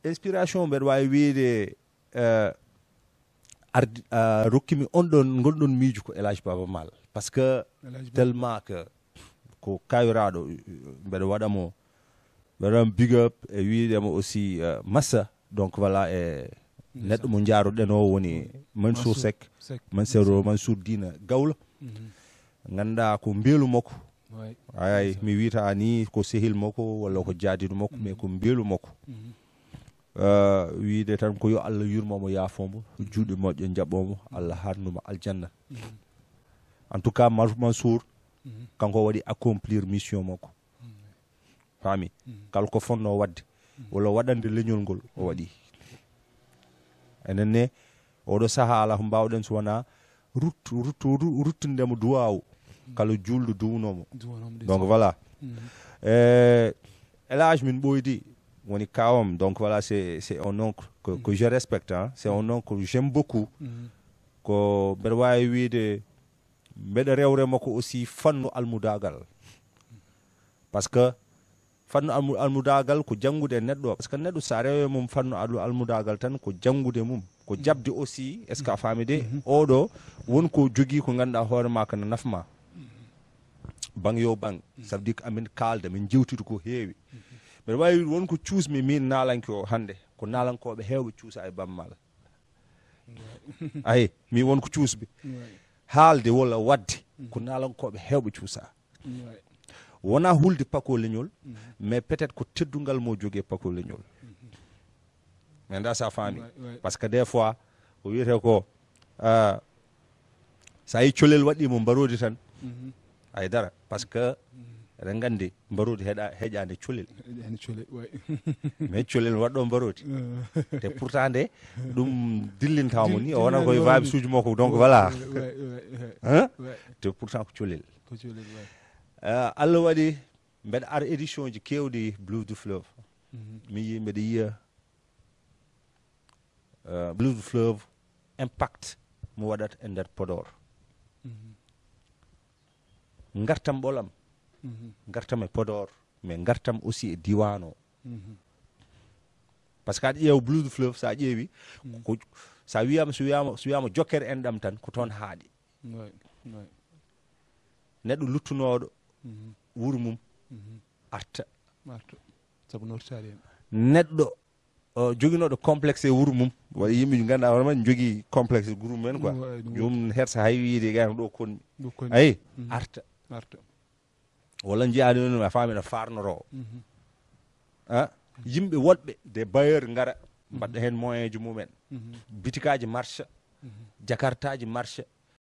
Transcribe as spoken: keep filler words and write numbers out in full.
inspiration mbeɗa wawi wiide uh, ardi uh, rokkimi on ɗon gonɗon miijo ko Elhadji Baba Mal par ce que tellement que ko kawiraɗo mbeɗa waɗamo mbeɗa waɗamo big up e wiidemo aussi uh, massa donc voilà e neɗɗo mo jaaruɗen o woni Mansour Seck Mansour Mansour Dina Gawla ganduɗa ko beelu makko ay mi wiita ni ko sehil makko walla ko jaadiɗo makko mais ko beelu makko Uh, wiide tan ko yo Allah yurmomo yaafomo juuɗe moƴƴe jaɓomo Allah harnuma aljanna mm -hmm. en tout cas Mansour mm -hmm. kanko waɗi accomplir mission makko mm -hmm. faami mm -hmm. kala ko fonno wadde mm -hmm. walla waɗande leñol ngol o waɗi enen ne oɗo saaha ala ko mbawɗen so wona ruttu ruttu ruttundemo duwawu kala julɗo duwnomo donc voilà mm -hmm. eh, Elhadji min ɓoydi woni kawam donc voilà c'est c'est un oncle que, que je respecte hein. C'est un oncle que j'aime beaucoup mm-hmm. ko mbeɗa wawi wiide mbeɗa rewre makko aussi fannu almudagal par ce que fannu almu, almudagal ko janngude neɗɗo par ce que neɗɗo sa rewe mum fannu almudagal tan ko janngude mum ko jabde aussi est ce que a faami de mm -hmm. oɗo wonko jogui ko ganduɗa hoore ma ko no nafma bang yo bang mm -hmm. ça veut dire que amin kalda min jewtide ko heewi mm -hmm. mbeɗa wawi wonko cuusmi min naalanke o hannde ko naalankoɓe heewɓe cuusa e bammal ayi mi wonko cuusɓe haalde walla wadde ko naalankoɓe heewɓe cuusa wona hulde pako leñol mais peut être ko teddungal mo jogui pako leñol mais nda sa faami par ce que des fois ko wiyete ko uh, sa yi colel waɗimo mbarodi tan ay dara par ce que eɗen gandi mbarodi heɗa heƴade colel mais colel waɗɗo mbarodi te pourtant nde ɗum dillintamo ni o wona koye vaɓe suuji makko donc voilà hein te pourtant ko colel uh, Allah waɗi mbeɗa ara édition ji kewɗi Blues du Fleuve mi yi mbeɗa yiya uh, Blues du Fleuve impact mo waɗata e nder Podor gartam ɓolam Mm -hmm. gartam e Podor mais gartam aussi e diwan o mm -hmm. par ce que aɗa ƴeewa Blues du Fleuve sa ƴeewi mm -hmm. ko sa wiyama so wiyama so wiyama jokkere en ɗam tan ko toon haaɗi ouais. ouais. neɗɗo luttunoɗo mm -hmm. wuuro mum mm -hmm. arta arta sabu nortari en neɗɗo uh, joguinoɗo complexe e wuuro mum waɗa yimɓe ganduɗa hono man jogui complexe e groupe men quoi jomum hersa hay wiide gayno ɗo konni ayi mm -hmm. arta arta walla jiyaani noon a faami no farnoro mm -hmm. ah yimɓe woɗɓe des bailleurs ngara mbaɗɗa heen moyen ji mumen mm -hmm. bitikaji marche mm -hmm. jakartaji marche